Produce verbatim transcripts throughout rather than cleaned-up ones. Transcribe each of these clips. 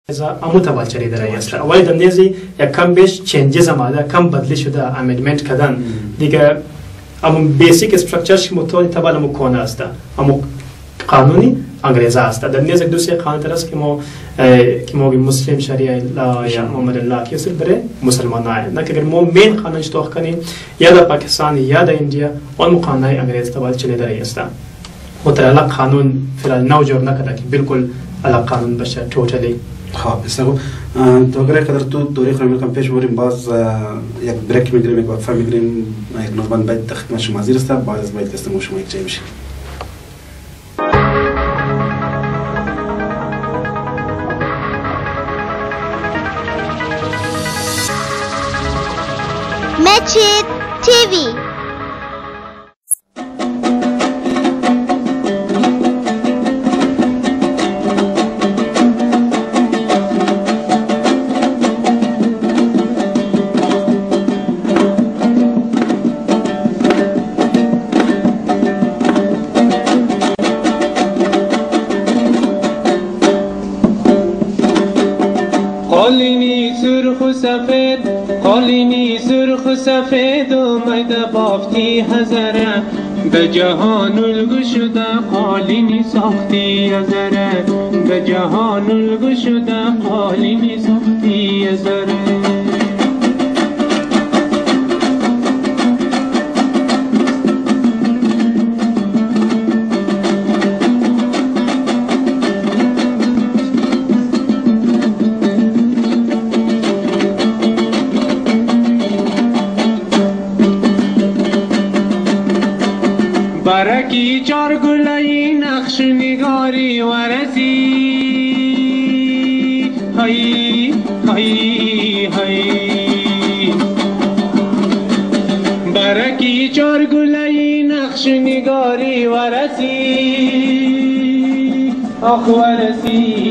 امو تبال چلی در است. ولی در نیزی یک کم بیش چنجز آمده، کم بدلی شده، امندمنت کردن. دیگه امو بیسیک استراکچرش متولی تبال امو کونه است. امو قانونی انگلیزا است. در نیز یک دوسری قانون است که ما که ما مسلم شریعه لا یا محمد الله که اصل بره مسلمان نه. نه که اگر ما مین قانون اشتباه کنیم یا در پاکستان یا در اندیا آن قانون انگلیز تبال چلی در است. و در الان قانون فعلا نوجور نکرده که بالکل الان قانون بشه توتالی. خب بسیار تو اگر قدر تو دوری خواهیم کم پیش بریم باز یک بریک میگیریم یک وقفه میگیریم یک نوبان باید تخدمت شما حاضر است بعد از باید کستم شما یک جای بشیم. مجید تیوی قالینی سرخ و سفید قالینی سرخ و سفید اومده بافتی هزاره به جهان الگو شده قالینی ساختی هزاره به جهان الگو شده قالینی ساختی هزاره برکی چار گلای نقش نگاری ورزی هی هی هی برکی چار گلای نقش نگاری ورزی آخ ورزی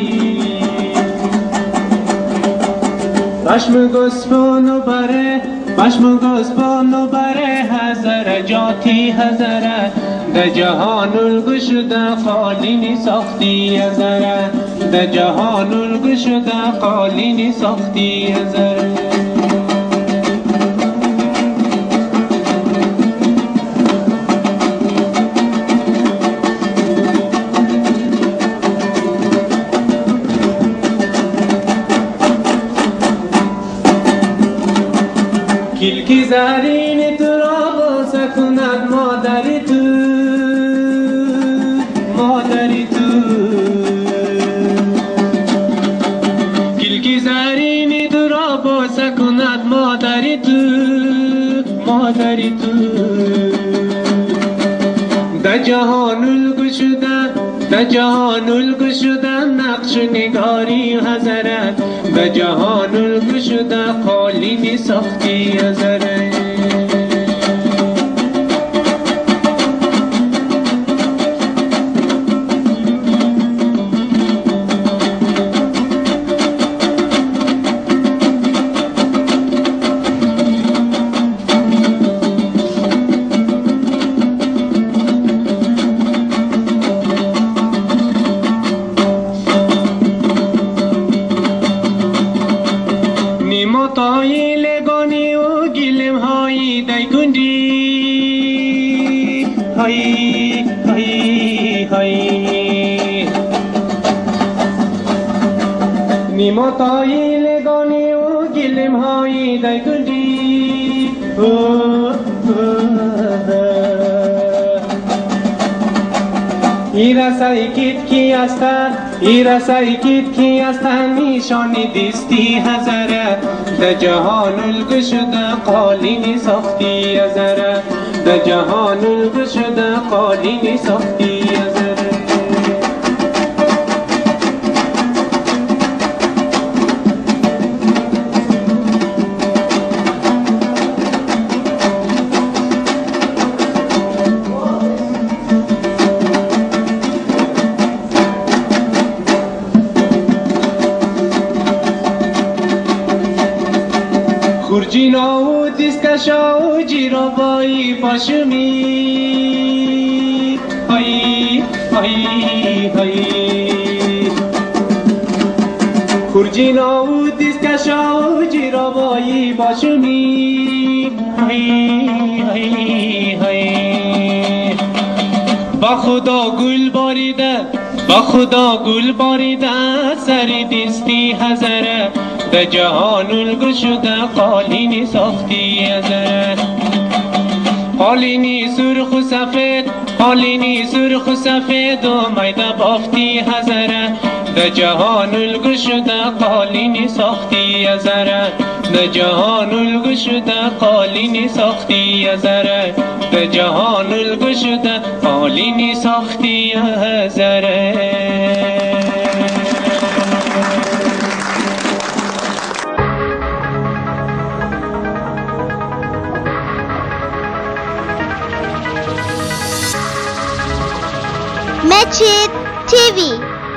بشم گسپانو بره بشم گسپانو بره هزاره جاتی هزاره در جهان الگو شده قالینی ساختی هزاره در جهان الگو شده قالینی ساختی هزاره کلکی زرین تو را بوسه کند مادری تو مادری تو کلکی زرین تو را بوسه کند مادری تو مادری تو در جهان الگو شده در جهان الگو شده نقش نگاری هزاره در جهان الگو شده قالینی ساختی هزاره نیماتای لگانی و گلم هایی دیگوندی هایی هایی هایی نیماتای لگانی و گلم هایی دیگوندی ایرا سایکیت کی استا ایرا سایکیت کی استا نشانی دیستی هزاره در جهان الگو شده قالینی ساختی هزاره در جهان الگو شده قالینی ساختی هزاره خورجینا و دیسکشا و جیرابایی پاشمی هایی هایی هایی خورجی ناود دیست کشا و جیرابایی باشونی هی هی هی با خدا گل باریده با خدا گل باریده سر دیستی هزاره به جهان الگو شده قالینی ساختی هزاره قالینی سرخ و سفید قالینی سرخ و سفید و میده بافتی هزاره به جهان الگو شده قالینی ساختی هزاره به جهان الگو شده قالینی ساختی هزاره به جهان الگو شده قالینی ساختی هزاره مجید تیوی.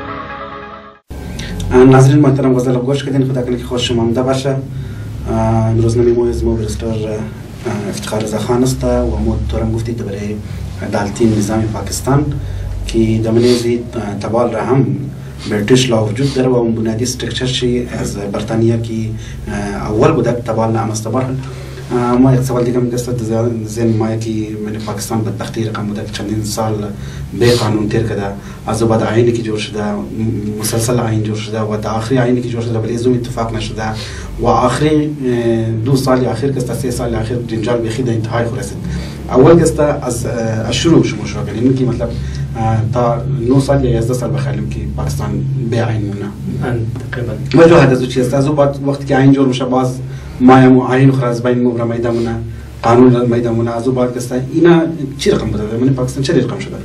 ناظرین محترم غزل گوش کردین، خدا کنه که خوش شما آمده باشه. امروز نمی از ما برستار افتخار رضا خان است و ما تورم گفتید برای عدالتی نظام پاکستان که دمنیزی تبال را هم برتش لا وجود داره و اون بنیادی استرکچر چی از بریتانیا که اول بوده تبال نام استبار. ما یک سوال دیگه میگست زن ما که من پاکستان بدبختی رقم بوده که چندین سال به قانون تیر کرده، از بعد آیینی که جور شده مسلسل آیین جور شده و تا آخری آیینی که جور شده ولی زوم اتفاق نشده و آخری دو سال آخر که سه سال آخر جنجال بخید انتهای خورسید. اول گست از شروع شما شروع کردیم که مطلب تا نه سال یا یازده سال بخیریم که پاکستان به آیین مونه. تقریبا. وجه هدف چی است؟ از بعد وقتی که آیین جور میشه باز ما آیین خراز بین مبرم میدمونه قانون میدمونه از بعد گست اینا چی رقم بوده؟ من پاکستان چه رقم شده؟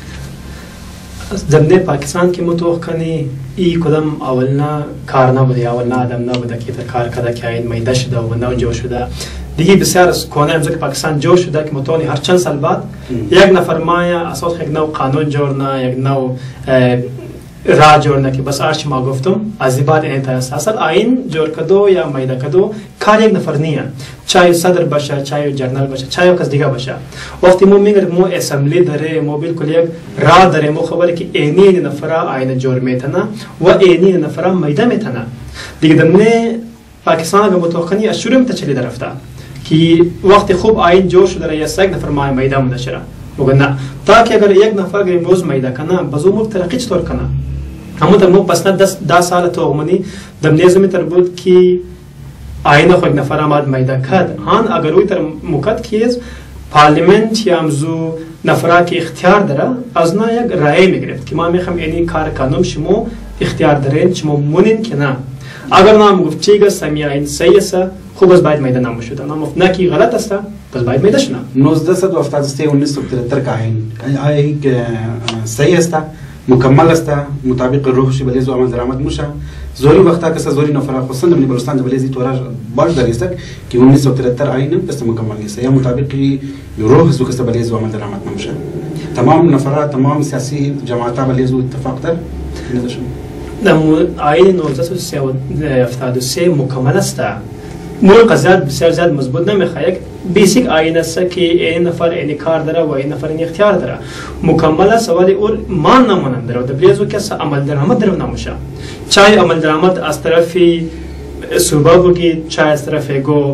زمینه پاکستان که متوقع کنی ای کدام اولنا کار نبوده اولنا آدم نبوده که تا کار کرده که این میده شده و نو جو شده دیگه بسیار از کونه امروز که پاکستان جو شده که متونی هر چند سال بعد یک نفر مایا اساس یک نو قانون جورنا یک نو راه جورنا که بس آرش ما گفتم از بعد این تا اصل آیین جور کدو یا میده کدو کار یک نفر نیه چای صدر باشه چای جرنال باشه چای کس دیگه باشه وقتی مو میگه مو اسمبلی داره مو بالکل یک راه داره مو خبره که اینی نفر آیین جور میتونه و اینی نفر میده میتونه دیگه دمنه پاکستان اگه متوقعنی از شروع تا چلی درفته که وقتی خوب آیین جور شده یا یک نفر مای میده منشره مگه نه تا که اگر یک نفر امروز میده کنه بازو مو ترقی چطور کنه همون در مو پس نه ده سال تو عمونی دم نظمی تر بود که آینه خود نفر آمد میده کد آن اگر اوی تر مکد کیز پارلیمنت یا امزو نفره که اختیار داره از نه یک رای میگرفت که ما میخوام اینی کار کنم شما اختیار دارین شما مونین که نه اگر نام گفت چیگه سمی آین صحیح است خوب از باید میده نام شده نام گفت نه کی غلط است پس باید میده شنا نوزده و هفتاد و سه و انیس سو ترتر که آین آین که صحیح است مکمل است مطابق روحش بلیز و عمل درآمد موشه زوری وقتا کسا زوری نفر خصوصا در بلوچستان در بلیزی تورا باش دریست که انیس سو ترتر آین بس مکمل نیست یا مطابق روح سو کسا بلیز و عمل درآمد نموشه تمام نفرات تمام سیاسی جماعت بلیز و اتفاق در نداشتم نمو آین نوزده و هفتاد و سه مکمل است مول قضیات بسیار زیاد مضبوط نمیخواد یک بیسیک آیین است که این نفر این کار داره و این نفر این اختیار داره مکمل است ولی اون مان نمونند داره و دبلیزو کس عمل درآمد داره نموشه چای عمل درآمد از طرف صوبه بگی چای از طرف گو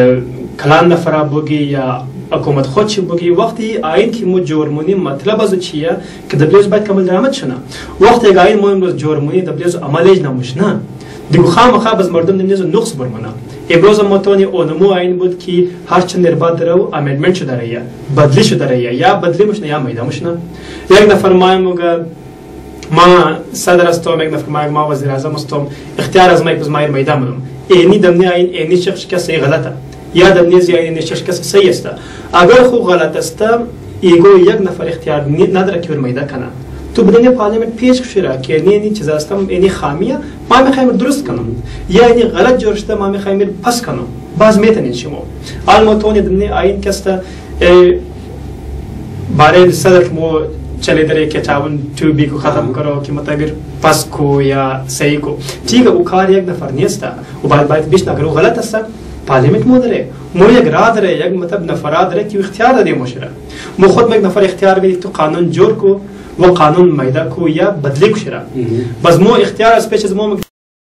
کلان نفر بگی یا حکومت خودش بگی وقتی آیین که مو جرمونی مطلب از چیه که دبلیز باید کامل درآمد شنه وقتی که آیین مهم روز جرمونی دبلیز عملش نموش نه دیگه خام خواب از مردم نمیز نقص برمونه امروز ما تونی اونمو آیین بود که هر چند نربات داره و امندمنت شده رایه بدلی شده رایه یا بدلی مشنه یا میده مشنه یک نفر مایم موگه ما صدر استم یک نفر مایم ما وزیر اعظم استم اختیار از مایک از مایر میده منم اینی دمنی آیین اینی شخص کسی غلطه یا دمنی زی آیین شخص کسی صحیح است اگر خوب غلط است ایگو یک نفر اختیار نداره که میده کنه تو بدون پارلیمنت پیش کشیره که اینی چیز استم اینی خامیه ما میخوایم درست کنم یا اینی غلط جور شده ما میخوایم پس کنم باز میتونین شما الموتونی دمنی آیین کسته برای صدر مو چلی داره که چاون تو بی کو ختم کرو که متگر پس کو یا صحیح کو تیگه او کار یک نفر نیست و باید باید بیش نگرو غلط است پارلیمنت مو داره مو یک راه داره یک مطلب نفرات داره که اختیار داده مشره مو خود یک نفر اختیار بدی تو قانون جور کو و قانون میده کو یا بدلی کو شره بس مو اختیار از پیش از مو